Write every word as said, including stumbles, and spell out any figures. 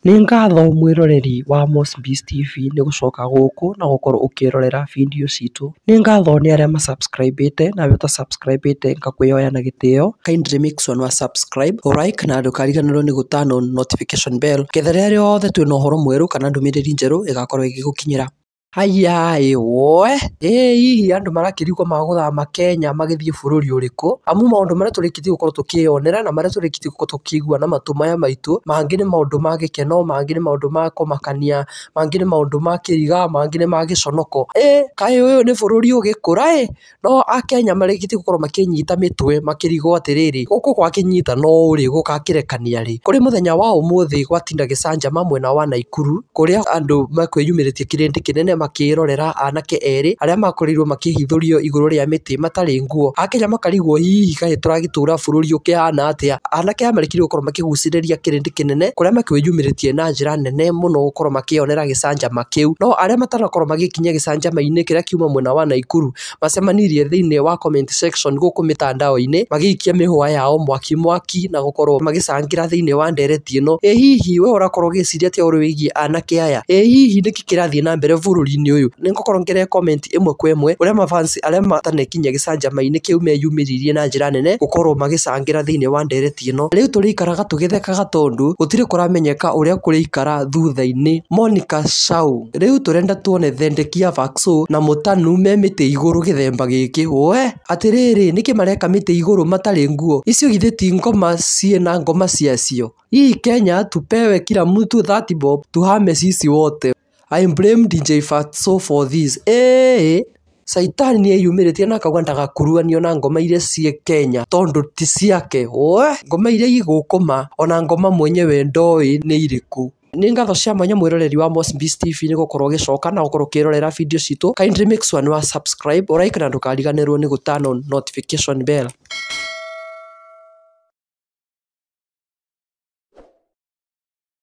Nĩ ngatho mwĩroreri wa Mosbees T V nĩ gũcoka gũkũ na gũkorwo ũkĩrorera video citũ. Nĩ ngatho nĩ arĩa ma-subscribĩte na arĩa ũta-subscribĩte ngakwĩhoya na gĩtĩo. Kindly make sure nĩ wa-subscribe, o-like na ndũkariganĩrwo nĩ gũ-turn on notification bell getha rĩrĩa rĩothe twĩna ũhoro mwerũ kana ndũmĩrĩri njerũ ĩgakorwo ĩgĩgũkinyĩra. Haya ĩwe ĩ hihi andũ marakĩrigwo magũthama Kenya magĩthiĩ bũrũri ũrĩkũ, amu maũndũ marĩa tũrĩkĩtie gũkorwo tũkĩyonera na marĩa tũrĩkĩtie gũkorwo tũkĩigua na matũ maya maitũ, mangĩ nĩ maũndũ ma gĩkeno, mangĩ nĩ maũndũ ma kũmakania, mangĩ nĩ maũndũ ma kĩriga, mangĩ nĩ ma gĩconoko. Ĩ kaĩ ũyũ nĩ bũrũri ũgĩkũra ĩ, no Akenya marĩkĩtie gũkorwo makĩnyita mĩtwe makĩrigwo atĩrĩrĩ, gũkũ gwakĩnyita no ũrĩ gũgakĩrekania rĩ. Kũrĩ mũthenya wa ũmũthĩ gwatinda gĩcanjama mwena wa Naikuru kũrĩa andũ makwĩyumĩrĩtie kĩrĩndĩ kĩnene makĩrorera anake erĩ arĩa makorirwo makĩhithũrio igũrũ rĩa mĩtĩ matarĩ nguo. Akenya makarigwo hihi kaĩ tũragĩtũra bũrũri ũkĩhana atĩa. Anake aya marĩkire gũkorwo makĩgucĩrĩria kĩrĩndĩ kĩnene kũrĩa makwĩyumĩrĩtie na njĩra nene mũno gũkorwo makĩyonera gĩcanjama kĩu. No arĩa matanakorwo magĩkinya gĩcanjama-inĩ kĩrĩa kiuma mwena wa Naikuru macemanirie thĩinĩ wa comment section gũkũ mĩtandao-inĩ magĩikia mĩhũa yao mwaki mwaki na gũkorwo magĩcangĩra thĩinĩ wa ndereti ĩno. Ĩ hihi we ũrakorwo ũgĩciria atĩa ũhoro wĩgiĩ anake aya? Ĩ hihi nĩkĩ kĩrathiĩ na mbere bũrũri-inĩ ũyũ? Nĩ ngũkorwo ngĩrehe comment ĩmwe kwa ĩmwe ũrĩa mafans arĩa matanakinya gĩcanjama-inĩ kĩu meyumĩririe na njĩra nene gũkorwo magĩcangĩra thĩinĩ wa ndereti ĩno. Rĩu tũrĩikaraga tũgĩthekaga tondũ gũtirĩ kũramenyeka ũrĩa kũrĩikara thutha-inĩ. Monica Chau: rĩu tũrenda tuone Thendekia Vaxo na Mũtanu me mĩtĩ igũrũ gĩthemba gĩkĩ. We atĩrĩrĩ nĩkĩ mareka mĩtĩ igũrũ matarĩ nguo? Icio githĩ ti ngoma ciĩna ngoma ciacio? Hii Kenya tupewe kila mtu thirty bob tuhame sisi wote. I blame D J Fatso for this. Eh, Saitani nĩ eyumĩrĩtie na akauga ndagakuruanio na ngoma iria ciĩ Kenya tondũ ti ciake. We ngoma iria igũkũma ona ngoma mwenyewe ndoĩ nĩ irĩkũ. Nĩ ngatho cia mwanya mwĩroreri wa Mosbees T V nĩ gũkorwo ũgĩcoka na gũkorwo ũkĩrorera video citũ. Kindly make sure nĩ wa subscribe, o-like na ndũkariganĩrwo nĩ gũ-turn on notification bell.